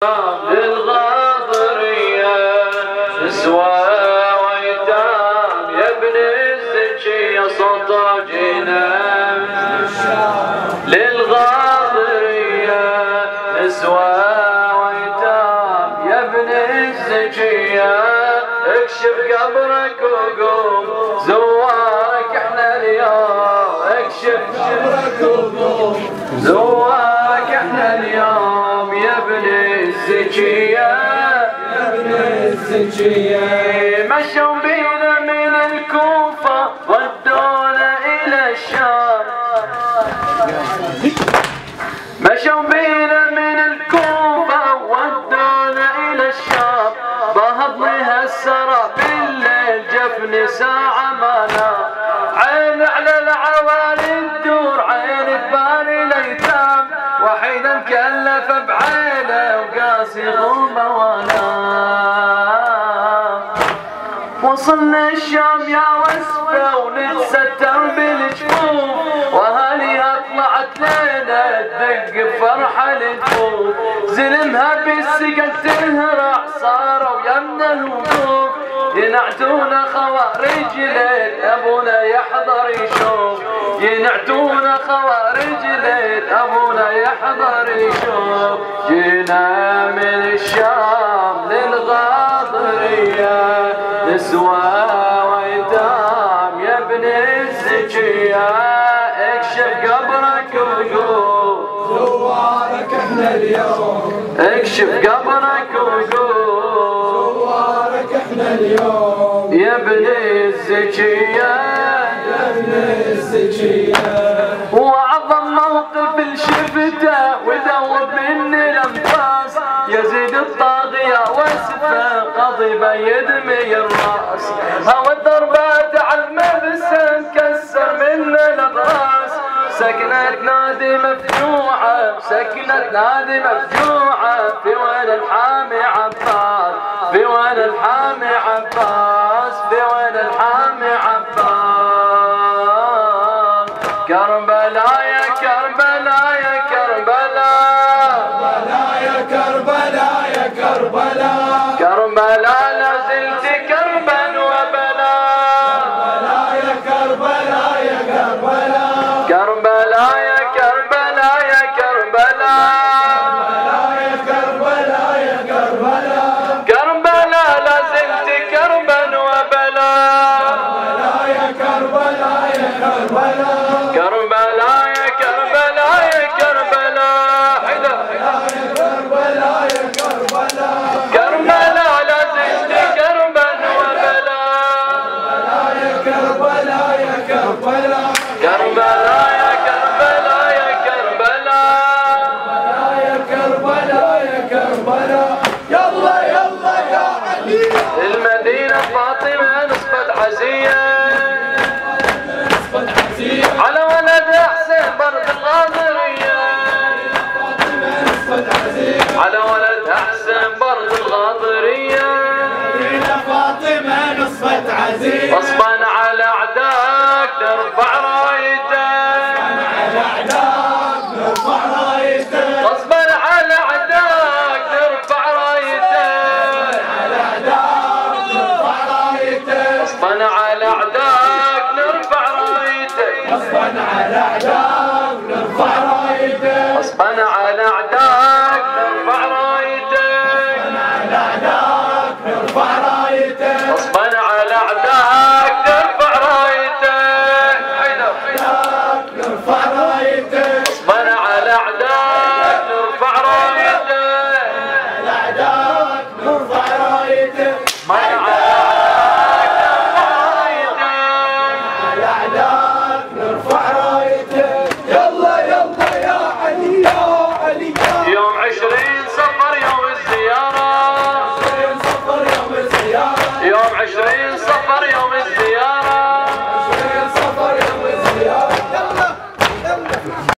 للغاضرية نسوى ويتام يا ابن الزكية صوت جينا للغاضرية نسوى ويتام يا ابن الزكية اكشف قبرك وقوم زوارك احنا اليوم اكشف قبرك وقوم زوارك احنا اليوم يا ابن الزكية يا ابن الزكية مشوا بينا من الكوفة ودونا إلى الشام مشوا بينا من الكوفة ودونا إلى الشام ضهضني هالسرى بالليل جفني ساعة ما نام عين على العوالي تدور عين تبالي الأيتام وحيد مكلف بعينه وقاسي غمه ونام وصلنا الشام يا وسفة ونتستر بالجفوف واهاليها طلعت لنا تدق بفرحة لتفوت زلمها بالسقل تنهرع صاروا يمنا الوقوف ينعتونا خوارج ليل ابونا يحضر يشوف ينعتونا خوارج ليل ابونا يحضر يشوف جينا من الشام للغاضرية نسوى ويتام يا ابن الزكية اكشف قبرك وقول زوارك احنا اليوم اكشف قبرك وقول زوارك احنا اليوم يا ابن الزكية يا ابن الزكية واعظم موقف شفته ودور مني الانفاس يزيد الطاغية وسفه قضي بيدمي الراس هوى الضربات على المبسم كسر منه الاضراس سكنت نادي مفجوعة سكنت نادي مفجوعة في وين الحامي عباس في وين الحامي عباس في وين الحامي عباس كربلاء يا كربلاء يا كربلاء يا كربلاء يا كربلاء كربلاء لا زلت كربا وبلاء يا كربلاء يا كربلاء كربلاء يا كربلاء يا كربلاء يا كربلاء يا كربلاء كربلاء لا زلت كربا وبلاء يا كربلاء يا كربلاء كربلاء يا كربلاء يا كربلاء حيدر يا كربلاء يا كربلاء كربلاء لا زلت كربا وبلاء يا كربلاء يا كربلاء كربلاء يا كربلاء يا كربلاء يا كربلاء يا كربلاء يلا يلا يا علي المدينة فاطمة نصفت عزية على ولد حسين برد الغاضرية على ولد حسين برد الغاضرية فاطمة نصفت عزيز غصبا على اعداك نرفع رايتك غصبا على اعداك نرفع رايتك غصبا على اعداك نرفع رايتك غصبا على اعداك